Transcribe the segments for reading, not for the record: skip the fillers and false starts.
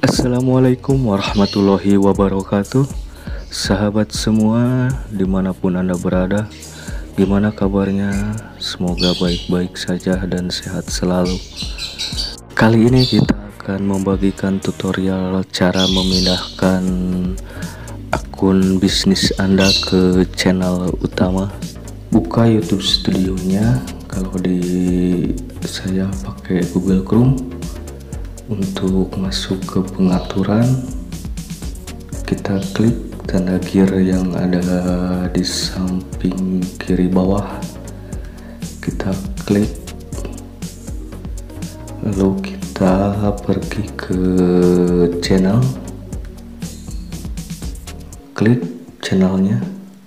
Assalamualaikum warahmatullahi wabarakatuh. Sahabat semua dimanapun Anda berada, gimana kabarnya? Semoga baik-baik saja dan sehat selalu. Kali ini kita akan membagikan tutorial cara memindahkan akun bisnis Anda ke channel utama. Buka YouTube Studionya. Kalau di saya pakai Google Chrome. Untuk masuk ke pengaturan, kita klik tanda gear yang ada di samping kiri bawah. Kita klik, lalu kita pergi ke channel, klik channelnya.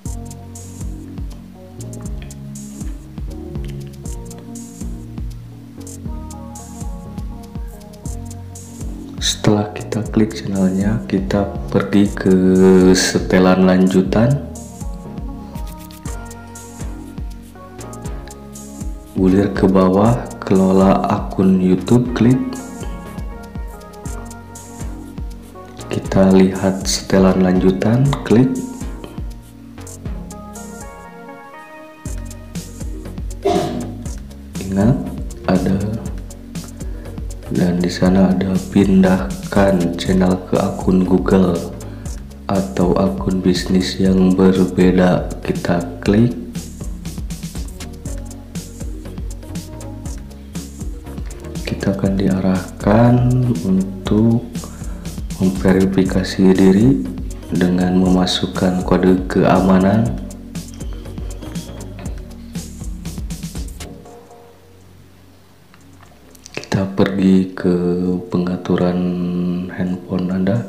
Setelah kita klik channelnya, kita pergi ke setelan lanjutan, gulir ke bawah, kelola akun YouTube, klik. Kita lihat setelan lanjutan, klik. Ingat ada, dan di sana ada pindahkan channel ke akun Google atau akun bisnis yang berbeda. Kita klik, kita akan diarahkan untuk memverifikasi diri dengan memasukkan kode keamanan. Kita pergi ke pengaturan handphone Anda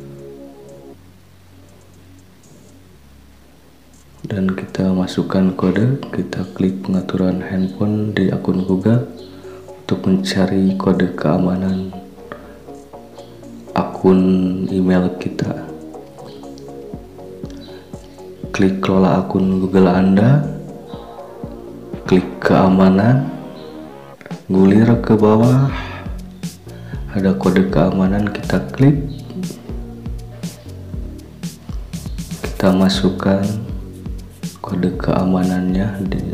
dan kita masukkan kode. Kita klik pengaturan handphone di akun Google untuk mencari kode keamanan akun email kita. Klik kelola akun Google Anda, klik keamanan, gulir ke bawah, ada kode keamanan, kita klik, kita masukkan kode keamanannya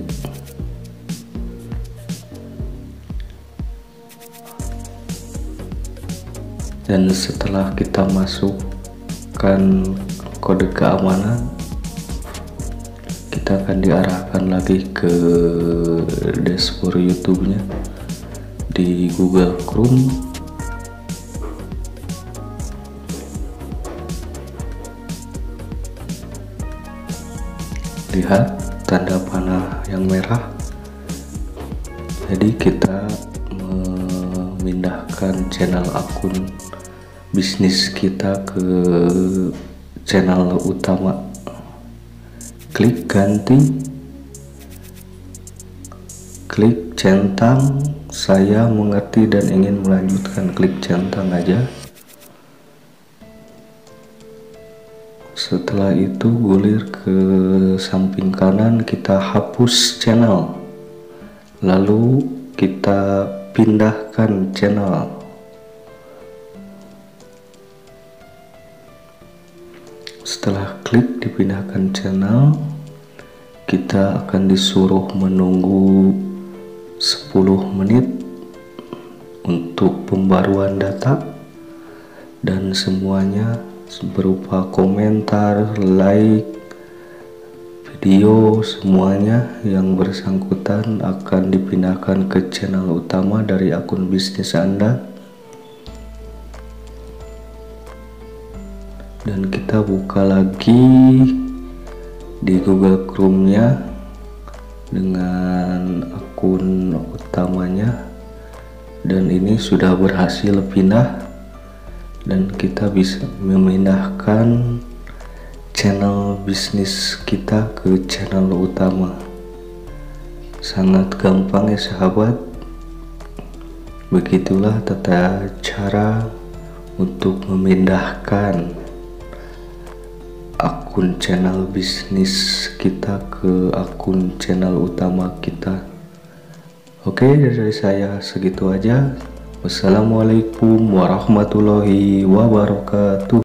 dan setelah kita masukkan kode keamanan, kita akan diarahkan lagi ke dashboard YouTube-nya di Google Chrome. Lihat tanda panah yang merah. Jadi kita memindahkan channel akun bisnis kita ke channel utama. Klik ganti, klik centang. Saya mengerti dan ingin melanjutkan, klik centang aja. Setelah itu gulir ke samping kanan, kita hapus channel, lalu kita pindahkan channel. Setelah klik dipindahkan channel, kita akan disuruh menunggu 10 menit untuk pembaruan data, dan semuanya berupa komentar, like, video, semuanya yang bersangkutan akan dipindahkan ke channel utama dari akun bisnis Anda. Dan kita buka lagi di Google Chrome-nya dengan akun utamanya, dan ini sudah berhasil pindah dan kita bisa memindahkan channel bisnis kita ke channel utama. Sangat gampang ya sahabat. Begitulah tata cara untuk memindahkan akun channel bisnis kita ke akun channel utama kita. Oke, dari saya segitu aja. Wassalamualaikum warahmatullahi wabarakatuh.